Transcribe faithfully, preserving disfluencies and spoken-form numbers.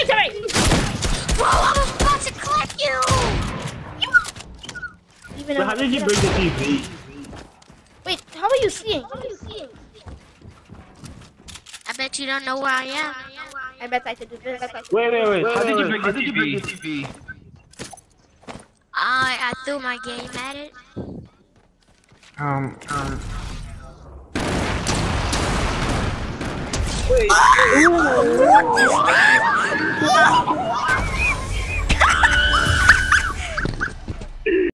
right. Bro, I'm about to clip you. Even But how did you break the T V? Wait, how are you seeing? How are you seeing? I bet you don't know where I am. I bet I could do this. Wait, wait, wait. Wait, How wait, did you wait. break How the did you break the T V? T V? I I threw my game at it. Um, um. Wait. What is that?